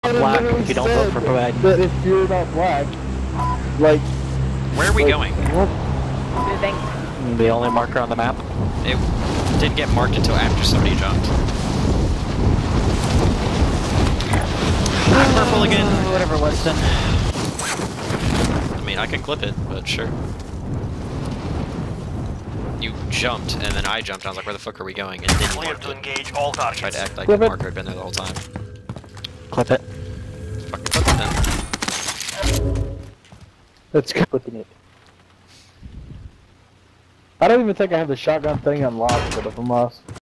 black if you don't vote for Biden. But if you're not black, like... Where are we going? What? Moving. The only marker on the map. It didn't get marked until after somebody jumped. I'm purple again. Whatever, Weston. I mean, I can clip it, but sure. You jumped, and then I jumped, and I was like, where the fuck are we going? And then you Clear marked to it. engage all I tried targets. to act like Clip the it. marker had been there the whole time. Clip it. Fucking clip it then. That's clipping it. I don't even think I have the shotgun thing unlocked, but if I'm lost.